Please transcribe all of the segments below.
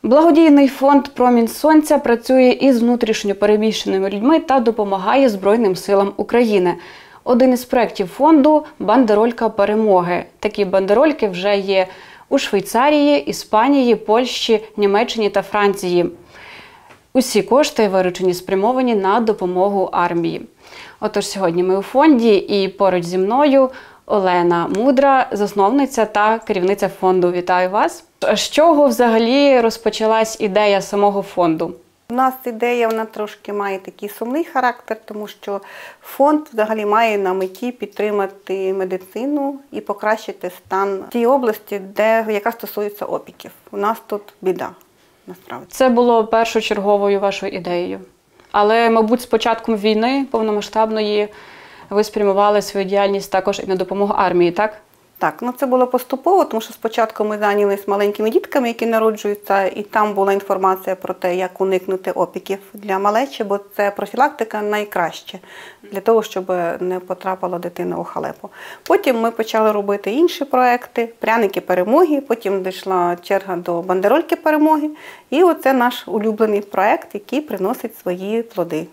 Благодійний фонд «Промінь сонця» працює із внутрішньо переміщеними людьми та допомагає Збройним силам України. Один із проєктів фонду – «Бандеролька перемоги». Такі бандерольки вже є у Швейцарії, Іспанії, Польщі, Німеччині та Франції. Усі кошти виручені спрямовані на допомогу армії. Отож, сьогодні ми у фонді і поруч зі мною Олена Мудра, засновниця та керівниця фонду. Вітаю вас! З чого взагалі розпочалась ідея самого фонду? У нас ідея, вона трошки має такий сумний характер, тому що фонд взагалі має на меті підтримати медицину і покращити стан тієї області, яка стосується опіків. У нас тут біда, насправді. Це було першочерговою вашою ідеєю. Але, мабуть, з початком війни повномасштабної ви спрямували свою діяльність також і на допомогу армії, так? Так, це було поступово, тому що спочатку ми зайнялися маленькими дітками, які народжуються, і там була інформація про те, як уникнути опіків для малечі, бо це профілактика найкраще для того, щоб не потрапила дитина у халепу. Потім ми почали робити інші проекти, пряники перемоги, потім дійшла черга до бандерольки перемоги, і оце наш улюблений проект, який приносить свої плоди.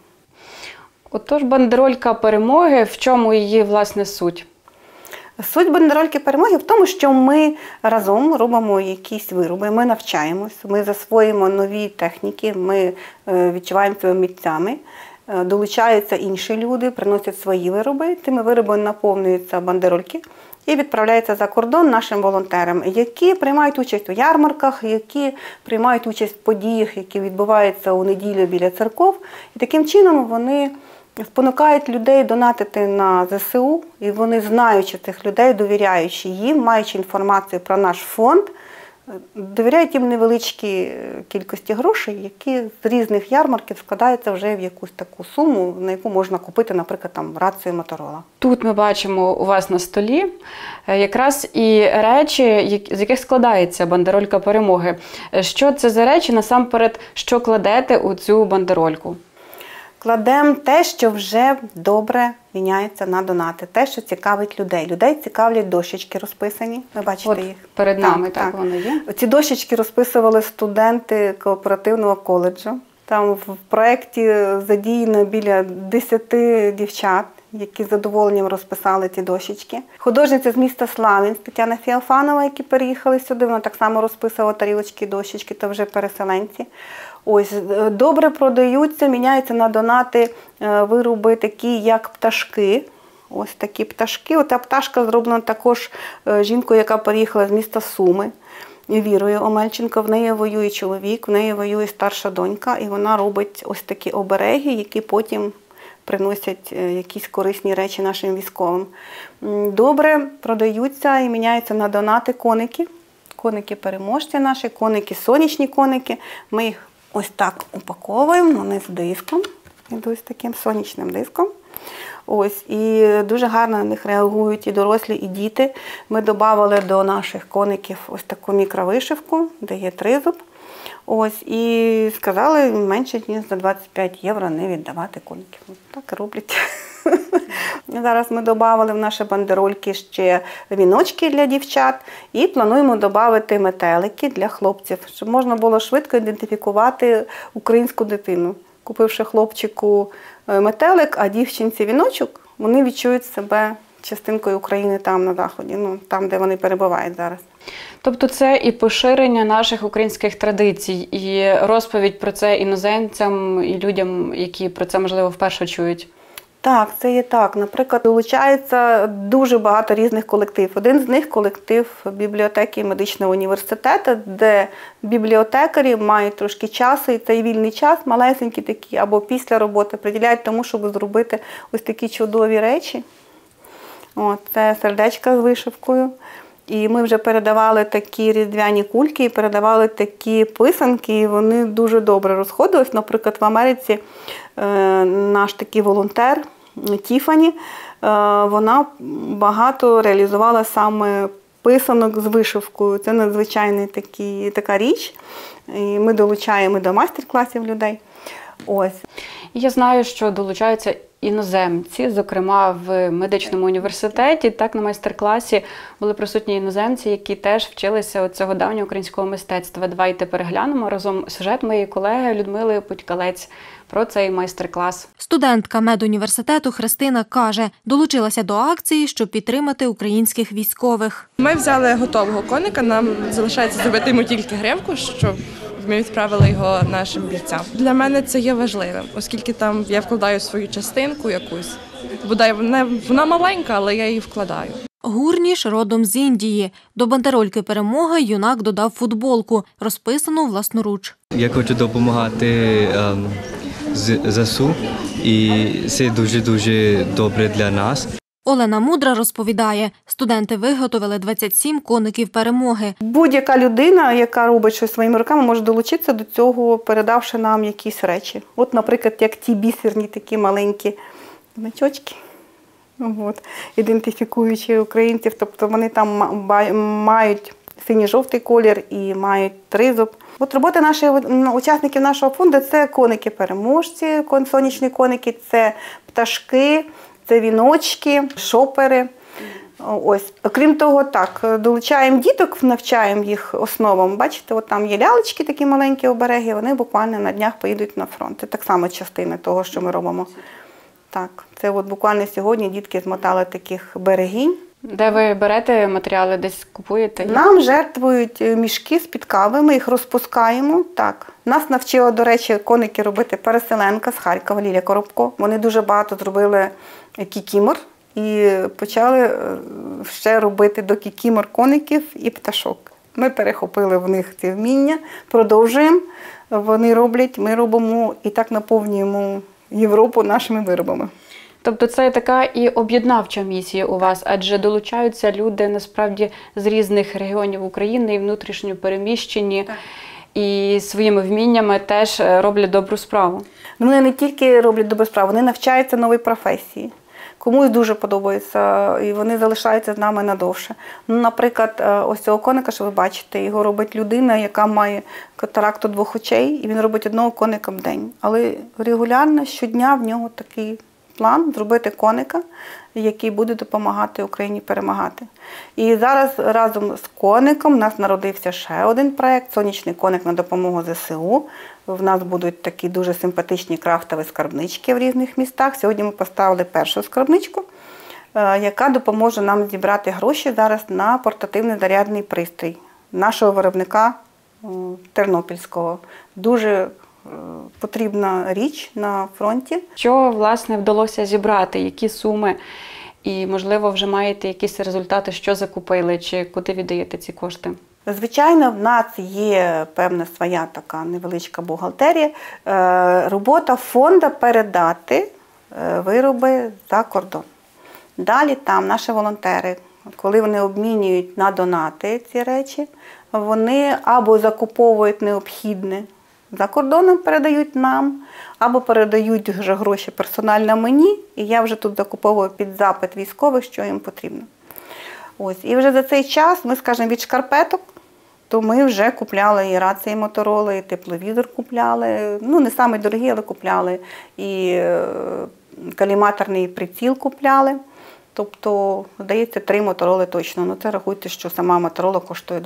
Отож, бандеролька перемоги, в чому її, власне, суть? Суть бандерольки перемоги в тому, що ми разом робимо якісь вироби, ми навчаємось, ми засвоїмо нові техніки, ми відчуваємо себе митцями, долучаються інші люди, приносять свої вироби, тими виробами наповнюються бандерольки і відправляються за кордон нашим волонтерам, які приймають участь у ярмарках, які приймають участь в подіях, які відбуваються у неділю біля церков. І таким чином вони спонукають людей донатити на ЗСУ, і вони, знаючи цих людей, довіряючи їм, маючи інформацію про наш фонд, довіряють їм невеличкі кількості грошей, які з різних ярмарків складаються вже в якусь таку суму, на яку можна купити, наприклад, рацію Моторола. Тут ми бачимо у вас на столі якраз і речі, з яких складається бандеролька перемоги. Що це за речі, насамперед, що кладете у цю бандерольку? Кладемо те, що вже добре міняється на донати, те, що цікавить людей. Людей цікавлять дощечки розписані, ви бачите їх. Перед нами так вони є. Ці дощечки розписували студенти кооперативного коледжу. Там в проєкті задіяно біля 10 дівчат, які з задоволенням розписали ці дощечки. Художниця з міста Славянськ Тетяна Феофанова, які переїхали сюди, вона так само розписувала тарілочки, дощечки, то вже переселенці. Ось, добре продаються, міняються на донати вироби такі, як пташки. Ось такі пташки. Ота пташка зроблена також жінкою, яка переїхала з міста Суми, Вірою Омельченко. В неї воює чоловік, в неї воює старша донька, і вона робить ось такі обереги, які потім приносять якісь корисні речі нашим військовим. Добре продаються і міняються на донати коники. Коники-переможці наші, коники, сонячні коники. Ми їх ось так упаковуємо, вони з диском, ось таким сонячним диском. Ось, і дуже гарно на них реагують і дорослі, і діти. Ми додали до наших коників ось таку мікровишивку, де є тризуб. Ось, і сказали, менше ніж за 25 євро не віддавати коників. Так і роблять. Зараз ми додали в наші бандерольки ще віночки для дівчат і плануємо додати метелики для хлопців, щоб можна було швидко ідентифікувати українську дитину. Купивши хлопчику метелик, а дівчинці віночок, вони відчують себе частинкою України там на Заході, там, де вони перебувають зараз. Тобто це і поширення наших українських традицій, і розповідь про це іноземцям і людям, які про це, можливо, вперше чують. Так, це є так. Наприклад, долучається дуже багато різних колективів. Один з них – колектив бібліотеки медичного університету, де бібліотекарі мають трошки часу, і цей вільний час, малесенькі такі, або після роботи, приділяють тому, щоб зробити ось такі чудові речі. Це сердечка з вишивкою. І ми вже передавали такі різдвяні кульки, і передавали такі писанки, і вони дуже добре розходились. Наприклад, в Америці наш такий волонтер Тіфані, вона багато реалізувала саме писанок з вишивкою. Це надзвичайна така річ. І ми долучаємо до майстер-класів людей. Ось. Я знаю, що долучаються іноземці, зокрема в медичному університеті. Так, на майстер-класі були присутні іноземці, які теж вчилися цього давнього українського мистецтва. Давайте переглянемо разом сюжет моєї колеги Людмили Путькалець про цей майстер-клас. Студентка медуніверситету Христина каже, долучилася до акції, щоб підтримати українських військових. Ми взяли готового коника, нам залишається зробити йому тільки гривку, щоб ми відправили його нашим бійцям. Для мене це є важливим, оскільки там я вкладаю свою частинку якусь. Бодай вона маленька, але я її вкладаю. Гурніш родом з Індії. До бандерольки «Перемога» юнак додав футболку, розписану власноруч. Я хочу допомагати ЗСУ, і це дуже-дуже добре для нас. Олена Мудра розповідає, студенти виготовили 27 коників «Перемоги». Будь-яка людина, яка робить щось своїми руками, може долучитися до цього, передавши нам якісь речі. От, наприклад, як ті бісерні такі маленькі значочки, ідентифікуючи українців. Тобто вони там мають синьо-жовтий колір і мають тризуб. От робота учасників нашого фонду – це коники-переможці, сонячні коники, це пташки, це віночки, шопери. Ось. Окрім того, так, долучаємо діток, навчаємо їх основам. Бачите, от там є лялечки такі маленькі обереги, вони буквально на днях поїдуть на фронт. Це так само частина того, що ми робимо. Так, це от буквально сьогодні дітки змотали таких берегінь. Де ви берете матеріали, десь купуєте? Нам жертвують мішки з-під кави, ми їх розпускаємо. Так. Нас навчила, до речі, коники робити переселенка з Харкова, Лілія Коробко. Вони дуже багато зробили кікімор і почали ще робити до кікімор коників і пташок. Ми перехопили в них ці вміння, продовжуємо. Вони роблять, ми робимо і так наповнюємо Європу нашими виробами. Тобто це така і об'єднавча місія у вас, адже долучаються люди насправді з різних регіонів України і внутрішньо переміщені, і своїми вміннями теж роблять добру справу. Вони не тільки роблять добру справу, вони навчаються новій професії. Комусь дуже подобається, і вони залишаються з нами надовше. Ну, наприклад, ось цього коника, що ви бачите, його робить людина, яка має катаракту двох очей, і він робить одного коника в день. Але регулярно, щодня в нього такий план зробити коника, який буде допомагати Україні перемагати. І зараз разом з коником у нас народився ще один проєкт «Сонячний коник на допомогу ЗСУ». В нас будуть такі дуже симпатичні крафтові скарбнички в різних містах. Сьогодні ми поставили першу скарбничку, яка допоможе нам зібрати гроші зараз на портативний зарядний пристрій нашого виробника тернопільського. Дуже потрібна річ на фронті. Що, власне, вдалося зібрати? Які суми? І, можливо, вже маєте якісь результати, що закупили, чи куди віддаєте ці кошти? Звичайно, в нас є певна своя така невеличка бухгалтерія. Робота фонду передати вироби за кордон. Далі там наші волонтери, коли вони обмінюють на донати ці речі, вони або закуповують необхідне за кордоном, передають нам, або передають вже гроші персонально мені, і я вже тут закуповую під запит військових, що їм потрібно. Ось. І вже за цей час ми, скажімо, від шкарпеток, то ми вже купляли і рації Моторола, і тепловізор купляли, ну не самі дорогі, але купляли, і каліматорний приціл купляли. Тобто, здається, 3 Мотороли точно. Ну це рахуйте, що сама Моторола коштує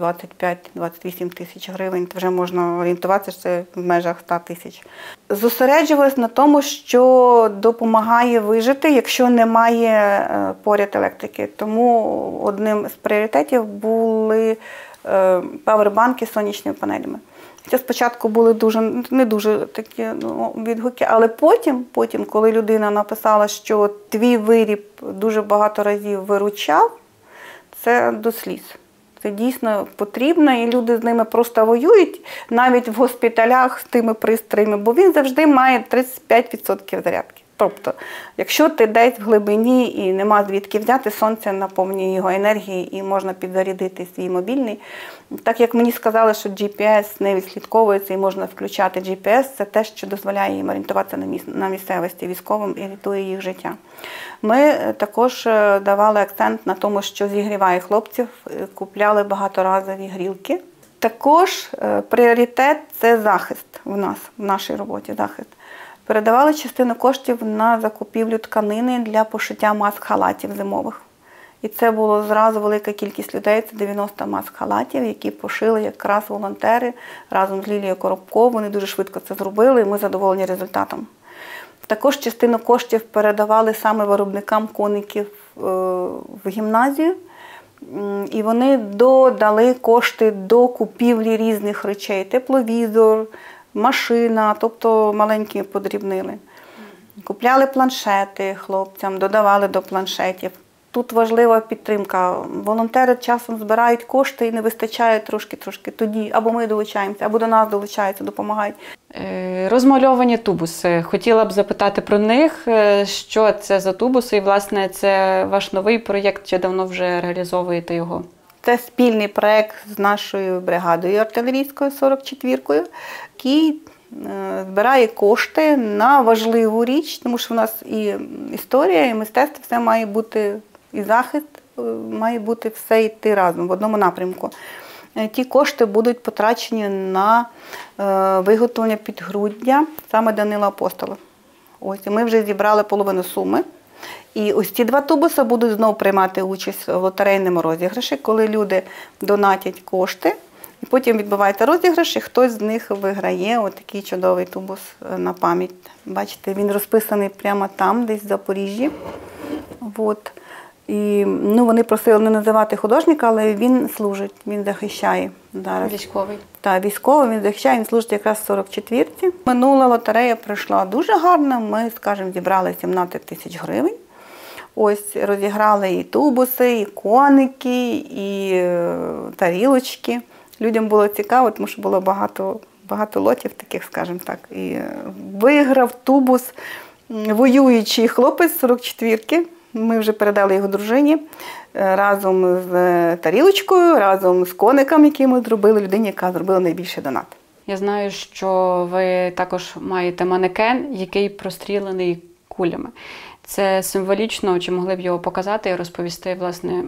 25-28 тисяч гривень. Вже можна орієнтуватися, що це в межах 100 тисяч. Зосереджувалися на тому, що допомагає вижити, якщо немає поряд електрики. Тому одним з пріоритетів були павербанки з сонячними панелями. Це спочатку були не дуже такі відгуки, але потім, коли людина написала, що твій виріб дуже багато разів виручав, це до сліз. Це дійсно потрібно, і люди з ними просто воюють, навіть в госпіталях з тими пристроями, бо він завжди має 35% зарядки. Тобто, якщо ти десь в глибині і нема звідки взяти, сонце наповнює його енергії і можна підзарядити свій мобільний. Так як мені сказали, що GPS не відслідковується і можна включати GPS, це те, що дозволяє їм орієнтуватися на місцевості військовим і рятує їх життя. Ми також давали акцент на тому, що зігріває хлопців, купляли багаторазові грілки Також пріоритет – це захист в нас, в нашій роботі, захист. Передавали частину коштів на закупівлю тканини для пошиття маск-халатів зимових. І це було зразу велика кількість людей, це 90 маск-халатів, які пошили якраз волонтери разом з Лілією Коробко. Вони дуже швидко це зробили, і ми задоволені результатом. Також частину коштів передавали саме виробникам коників в гімназію. І вони додали кошти до купівлі різних речей. Тепловізор, машина, тобто маленькі подрібнили. Купляли планшети хлопцям, додавали до планшетів. Тут важлива підтримка. Волонтери часом збирають кошти і не вистачає трошки тоді. Або ми долучаємося, або до нас долучаються, допомагають. Розмальовані тубуси. Хотіла б запитати про них, що це за тубуси і, власне, це ваш новий проєкт, чи давно вже реалізовуєте його? Це спільний проєкт з нашою бригадою артилерійською 44-кою, який збирає кошти на важливу річ, тому що в нас і історія, і мистецтво, все має бути, і захист, має бути все йти разом в одному напрямку. Ті кошти будуть потрачені на виготовлення підґрунтя саме Данила Апостола. Ось, і ми вже зібрали половину суми. І ось ці 2 тубуси будуть знову приймати участь в лотерейному розіграші, коли люди донатять кошти, і потім відбувається розіграш, і хтось з них виграє отакий чудовий тубус на пам'ять. Бачите, він розписаний прямо там, десь в Запоріжжі. От. І вони просили не називати художника, але він служить, він захищає зараз. Військовий. Так, військовий, він захищає, він служить якраз в 44-ці. Минула лотерея пройшла дуже гарно, ми, скажімо, зібрали 17 тисяч гривень. Ось, розіграли і тубуси, і коники, і тарілочки. Людям було цікаво, тому що було багато лотів таких, скажімо так. І виграв тубус воюючий хлопець 44-ки. Ми вже передали його дружині разом з тарілочкою, разом з коником, який ми зробили, людині, яка зробила найбільший донат. Я знаю, що ви також маєте манекен, який прострілений кулями. Це символічно, чи могли б його показати і розповісти, власне,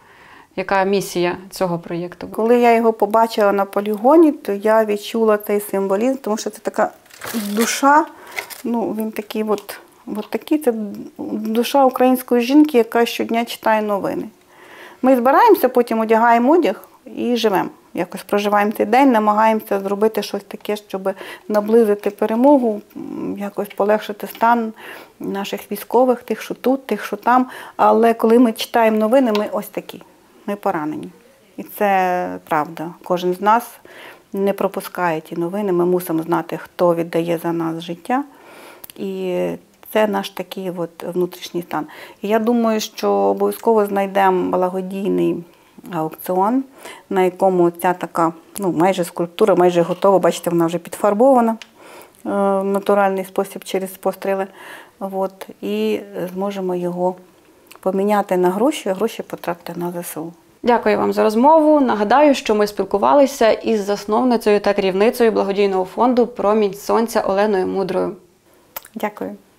яка місія цього проєкту? Коли я його побачила на полігоні, то я відчула цей символізм, тому що це така душа, він такий такий, це душа української жінки, яка щодня читає новини. Ми збираємося, потім одягаємо одяг і живемо. Якось проживаємо цей день, намагаємося зробити щось таке, щоб наблизити перемогу, якось полегшити стан наших військових, тих, що тут, тих, що там. Але коли ми читаємо новини, ми ось такі, ми поранені. І це правда. Кожен з нас не пропускає ті новини, ми мусимо знати, хто віддає за нас життя. І це наш такий внутрішній стан. І я думаю, що обов'язково знайдемо благодійний аукціон, на якому ця така, майже скульптура, майже готова. Бачите, вона вже підфарбована в натуральний спосіб через постріли. І зможемо його поміняти на гроші, а гроші потратити на ЗСУ. Дякую вам за розмову. Нагадаю, що ми спілкувалися із засновницею та керівницею благодійного фонду «Промінь сонця» Оленою Мудрою. Дякую.